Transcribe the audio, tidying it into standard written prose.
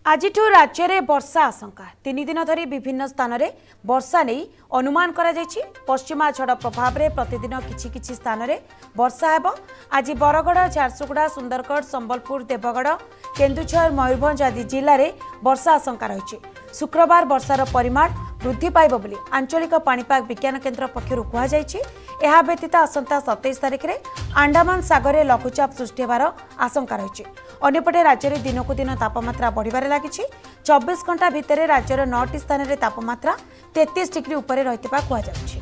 आज राज्य में वर्षा आशंका 3 दिन धरी विभिन्न स्थान में वर्षा नहीं अनुमान करा जायछि। पश्चिमा झड़ प्रभाव में प्रतिदिन किछि स्थान में वर्षा हेब। आज बरगढ़, झारसुगुड़ा, सुंदरगढ़, संबलपुर, देवगढ़, केन्दुझर, मयूरभंज आदि जिले में वर्षा आशंका रही। शुक्रवार वर्षार परिमाण वृद्धि पाइब बोली आंचलिक पाणीपाग विज्ञान केन्द्र पक्षरु कुहाଯାଇଛି। यह व्यतीत आसंता 27 तारिख में अंडमान सागर में लघुचाप सृष्टि होवार आशंका रही। अन्यपटे राज्य में दिनकू दिन तापमात्रा बढ़िबारे लागिछि। 24 घंटा भितर राज्यर 9टी स्थान में तापमात्रा 33 डिग्री उपरे रहितबा कुहाଯାଉଛି।